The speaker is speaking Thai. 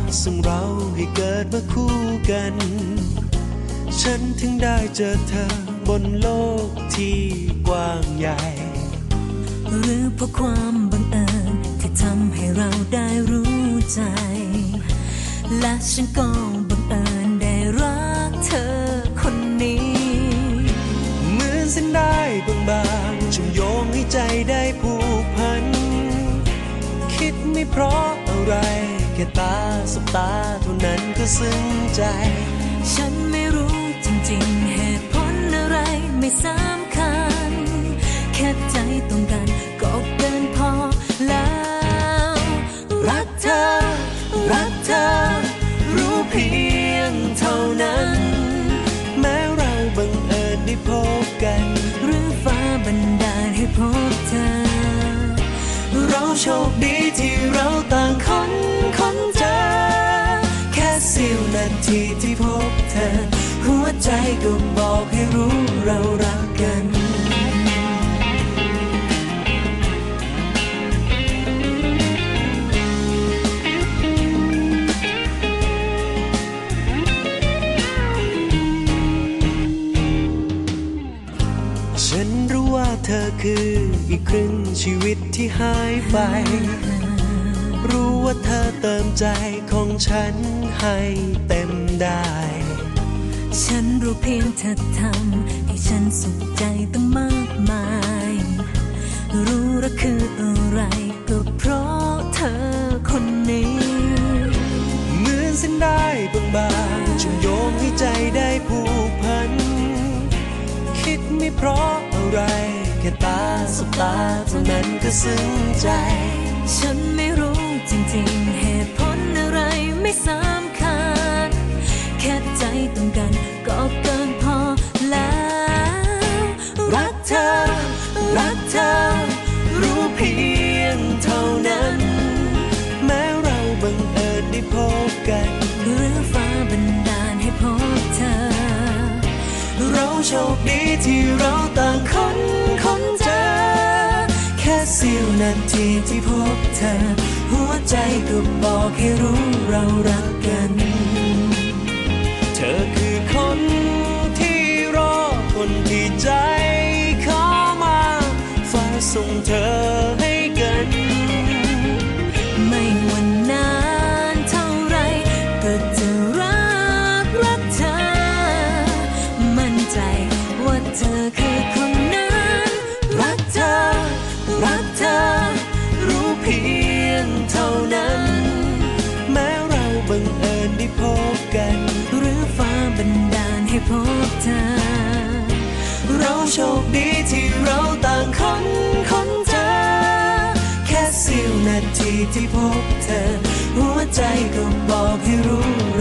ส่งเราให้เกิดมาคู่กันฉันถึงได้เจอเธอบนโลกที่กว้างใหญ่หรือเพราะความบังเอิญที่ทำให้เราได้รู้ใจและฉันก็บังเอิญได้รักเธอคนนี้เหมือนเส้นได้บางๆจึงโยงให้ใจได้ผูกพันคิดไม่เพราะอะไรแค่ตาสบตาเท่านั้นก็ซึ้งใจฉันไม่รู้จริงๆเหตุผลอะไรไม่สำคัญแค่ใจตรงกันก็เกินพอแล้วรักเธอรักเธอรู้เพียงเท่านั้นแม้เราบังเอิญได้พบกันหรือฟ้าบันดาลให้พบเธอเราโชคดีที่เราต่างคนเจอแค่เสี้ยวนาทีที่พบเธอหัวใจก็บอกให้รู้เรารักกันฉันรู้ว่าเธอคืออีกครึ่งชีวิตที่หายไปรู้ว่าเธอเติมใจของฉันให้เต็มได้ฉันรู้เพียงเธอทำให้ฉันสุขใจตั้งมากมายรู้ว่าคืออะไรก็เพราะเธอคนนี้เหมือนเส้นได้บางๆจึงโยงให้ใจได้ผูกพันคิดไม่เพราะอะไรแค่ตาสบตาเท่านั้นก็ซึ้งใจฉันไม่รู้จริงๆเหตุผลอะไรไม่สำคัญแค่ใจตรงกันก็เกินพอแล้วรักเธอรักเธอรู้เพียงเท่านั้นแม้เราบังเอิญได้พบกันหรือฟ้าบันดาลให้พบเธอเราโชคดีที่เราต่างคนเจอแค่เสี้ยวนาทีที่พบเธอหัวใจก็บอกให้รู้เรารักกันเธอคือคนที่รอคนที่ใจเข้ามาฟ้าส่งเธอให้กันไม่ว่านานเท่าไรก็จะรักเธอมั่นใจว่าเธอคือคนนั้นรักเธอรักเธอรู้เพียงเท่านั้นแม้เราบังเอิญได้พบกันหรือฟ้าบันดาลให้พบเธอเราโชคดีที่เราต่างคนเจอแค่เสี้ยวนาทีที่พบเธอหัวใจก็บอกให้รู้